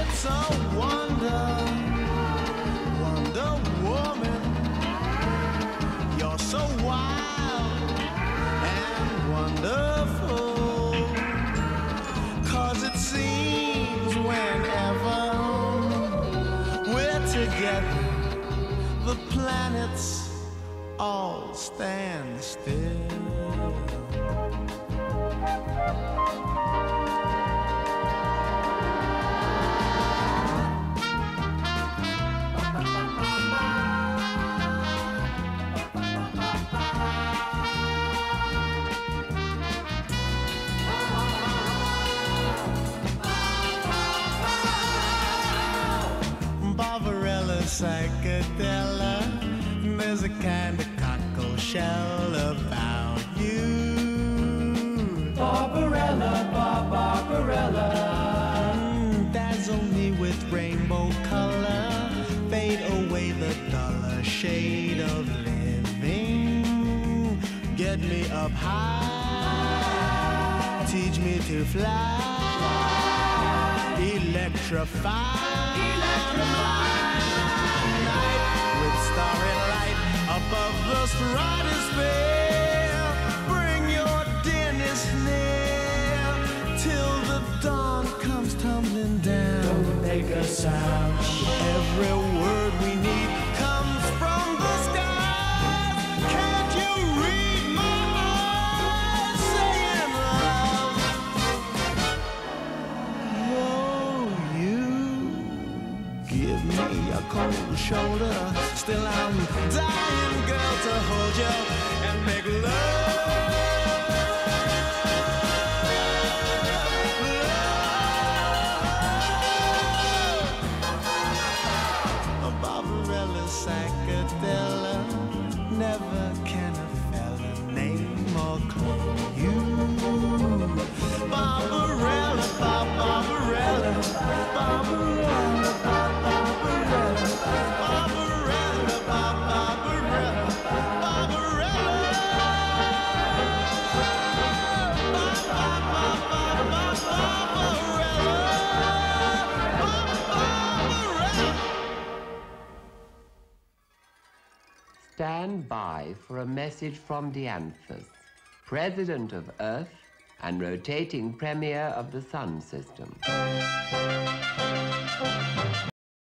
It's a wonder, Wonder Woman. You're so wild and wonderful. 'Cause it seems whenever we're together, the planets all stand still. Barbarella, psychedelic, there's a kind of cockle shell about you. Barbarella, Barbarella. Dazzle me with rainbow color, fade away the duller shade of living. Get me up high, teach me to fly, electrify. Night with starry light above the stratosphere. Bring your dearness near till the dawn comes tumbling down. Don't make a sound. Every word we need comes from the skies. Can't you read my eyes saying love? Oh, you give me a cold shoulder. Still I'm dying, girl, to hold you and make love. A Barbarella, psychedelic, never can a fella name or call you. Barbarella, Barbarella, Barbarella, Barbarella, Barbarella, Barbarella, Stand by for a message from Dianthus, President of Earth and rotating Premier of the Sun System.